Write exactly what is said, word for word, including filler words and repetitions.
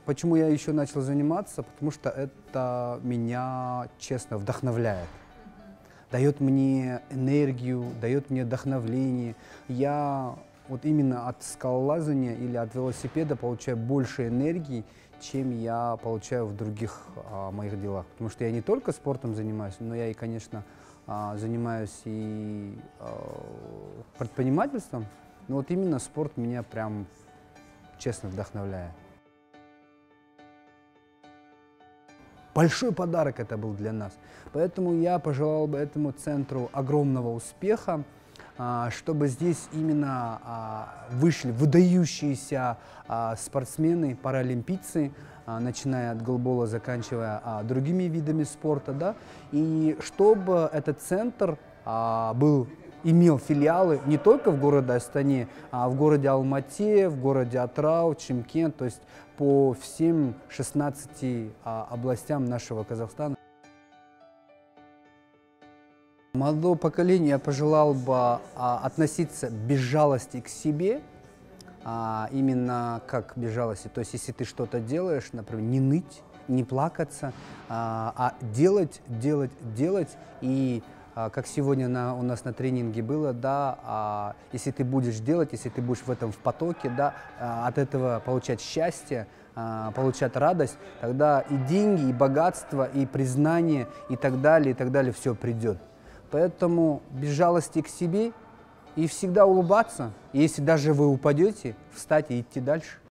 почему я еще начал заниматься? Потому что это меня, честно, вдохновляет. Дает мне энергию, дает мне вдохновление. Я вот именно от скалолазания или от велосипеда получаю больше энергии, чем я получаю в других а, моих делах. Потому что я не только спортом занимаюсь, но я и, конечно, а, занимаюсь и а, предпринимательством. Но вот именно спорт меня прям, честно, вдохновляет. Большой подарок это был для нас. Поэтому я пожелал бы этому центру огромного успеха, чтобы здесь именно вышли выдающиеся спортсмены, паралимпийцы, начиная от голбола, заканчивая другими видами спорта, да, и чтобы этот центр был, имел филиалы не только в городе Астане, а в городе Алмате, в городе Атырау, Чимкент, то есть по всем шестнадцати областям нашего Казахстана. Молодому поколению я пожелал бы а, относиться без жалости к себе, а, именно как без жалости. То есть если ты что-то делаешь, например, не ныть, не плакаться, а, а делать, делать, делать. И а, как сегодня на, у нас на тренинге было, да, а, если ты будешь делать, если ты будешь в этом в потоке, да, а, от этого получать счастье, а, получать радость, тогда и деньги, и богатство, и признание, и так далее, и так далее, все придет. Поэтому без жалости к себе и всегда улыбаться. И если даже вы упадете, встать и идти дальше.